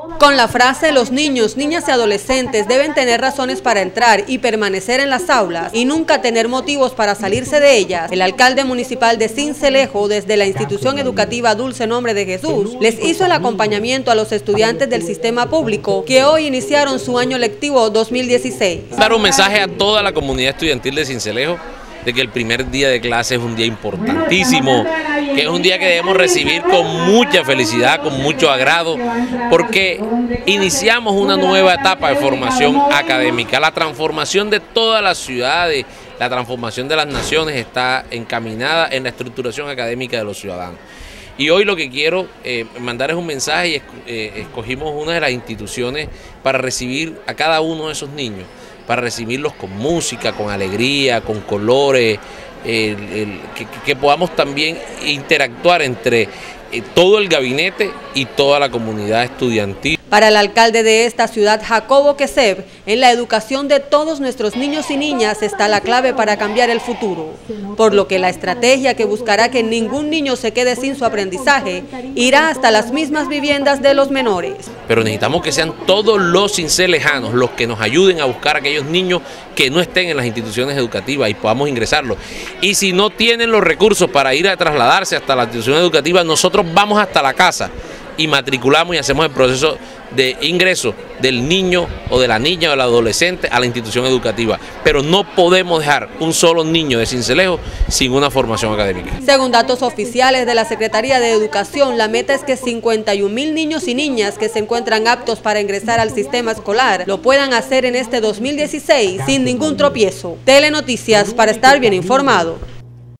Con la frase "los niños, niñas y adolescentes deben tener razones para entrar y permanecer en las aulas y nunca tener motivos para salirse de ellas", el alcalde municipal de Sincelejo, desde la institución educativa Dulce Nombre de Jesús, les hizo el acompañamiento a los estudiantes del sistema público que hoy iniciaron su año lectivo 2016. Dar un mensaje a toda la comunidad estudiantil de Sincelejo de que el primer día de clase es un día importantísimo, que es un día que debemos recibir con mucha felicidad, con mucho agrado, porque iniciamos una nueva etapa de formación académica. La transformación de todas las ciudades, la transformación de las naciones está encaminada en la estructuración académica de los ciudadanos. Y hoy lo que quiero mandar es un mensaje y escogimos una de las instituciones para recibir a cada uno de esos niños, para recibirlos con música, con alegría, con colores, que podamos también interactuar entre todo el gabinete y toda la comunidad estudiantil. Para el alcalde de esta ciudad, Jacobo Queseb, en la educación de todos nuestros niños y niñas está la clave para cambiar el futuro, por lo que la estrategia que buscará que ningún niño se quede sin su aprendizaje irá hasta las mismas viviendas de los menores. Pero necesitamos que sean todos los sincelejanos los que nos ayuden a buscar a aquellos niños que no estén en las instituciones educativas y podamos ingresarlos. Y si no tienen los recursos para ir a trasladarse hasta la institución educativa, nosotros vamos hasta la casa y matriculamos y hacemos el proceso de ingreso del niño o de la niña o del adolescente a la institución educativa. Pero no podemos dejar un solo niño de Sincelejo sin una formación académica. Según datos oficiales de la Secretaría de Educación, la meta es que 51.000 niños y niñas que se encuentran aptos para ingresar al sistema escolar lo puedan hacer en este 2016 sin ningún tropiezo. Telenoticias, para estar bien informado.